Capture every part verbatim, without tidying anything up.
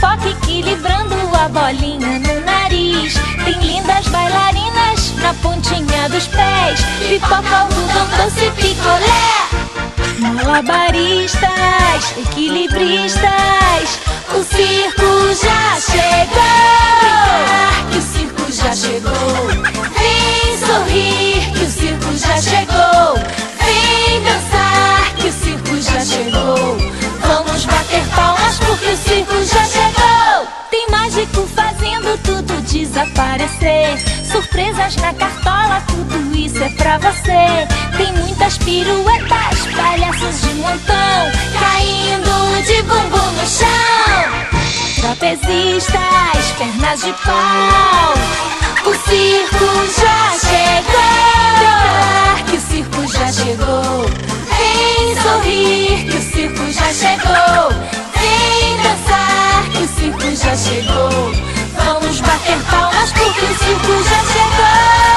pipoca equilibrando a bolinha no nariz. Tem lindas bailarinas na pontinha dos pés. Pipoca, algodão doce, picolé. Malabaristas, equilibristas, o circo já chegou. Que o circo já chegou. Vem sorrir, que o circo já chegou. Vem dançar, que o circo já chegou. Vamos bater palmas porque o circo já chegou. Tem mágico fazendo tudo desaparecer. Surpresas na cartola, tudo isso é pra você. Tem muitas piruetas, palhaços de montão, caindo de bumbum no chão. Trapezistas, pernas de pau, o circo já chegou. Que o circo já chegou. Vem sorrir, que o circo já chegou. Vem dançar, que o circo já chegou. Vamos bater palmas porque o circo já chegou.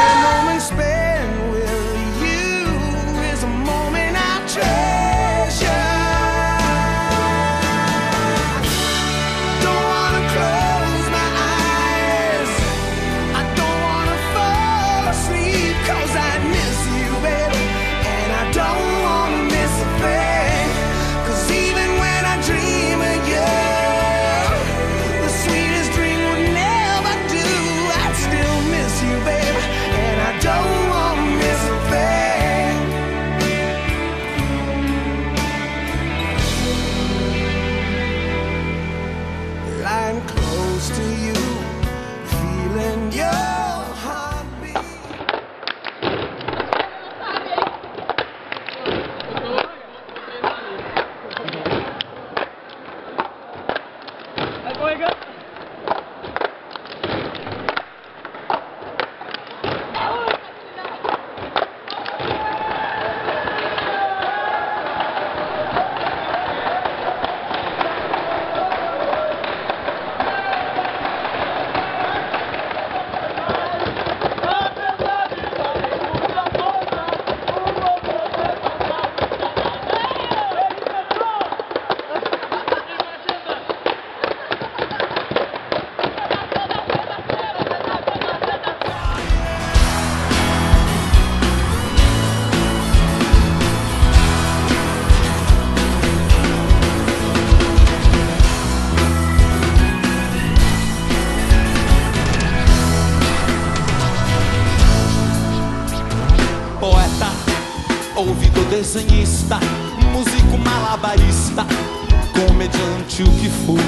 Ouvidor, desenhista, músico, malabarista, comediante, o que for.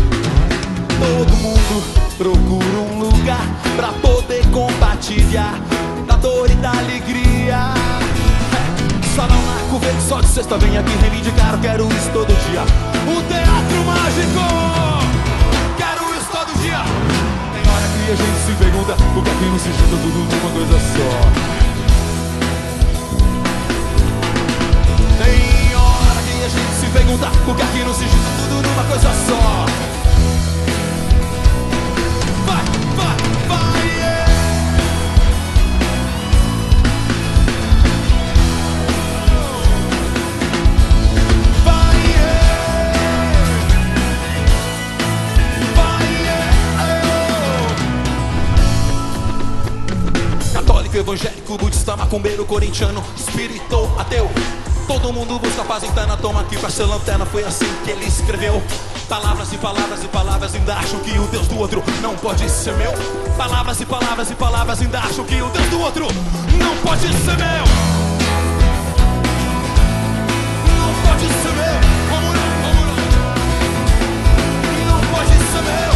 Todo mundo procura um lugar pra poder compartilhar da dor e da alegria. Só não marco verde, só de sexta vem aqui reivindicar. Eu quero isso todo dia. O teatro mágico, quero isso todo dia. Tem hora que a gente se pergunta por que aqui não se junta tudo numa coisa só. Tem hora que a gente se pergunta por que aqui não se junta tudo numa coisa só. Vai, vai, vai, yeah. Vai, yeah. Vai, yeah. Católico, evangélico, budista, macumbeiro, corintiano, espírito, ateu. Todo mundo busca paz, então toma aqui pra ser lanterna. Foi assim que ele escreveu. Palavras e palavras e palavras ainda acham que o Deus do outro não pode ser meu. Palavras e palavras e palavras ainda acham que o Deus do outro não pode ser meu. Não pode ser meu. Como não? Como não? Não pode ser meu.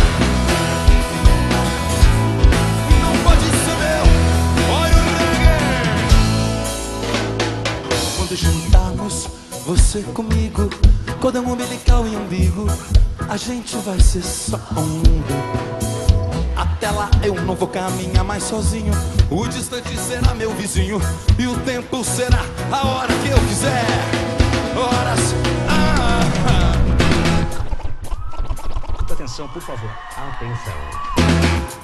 Não pode ser meu. Olha o reggae. Quando juntarmos você comigo, cordão umbilical e umbigo, a gente vai ser só um mundo. Até lá eu não vou caminhar mais sozinho. O distante será meu vizinho e o tempo será a hora que eu quiser. Horas. Ah, ah. Atenção, por favor. Atenção.